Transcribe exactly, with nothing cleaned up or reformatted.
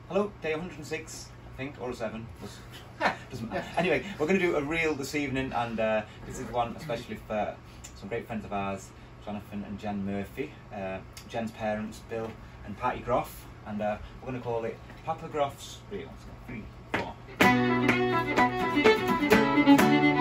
Hello, day one hundred and six, I think, or seven. Doesn't matter. Anyway, we're going to do a reel this evening, and uh, this is one especially for some great friends of ours, Jonathan and Jen Murphy, uh, Jen's parents, Bill and Patty Groth, and uh, we're going to call it Papa Groth's Reel. So, three, four.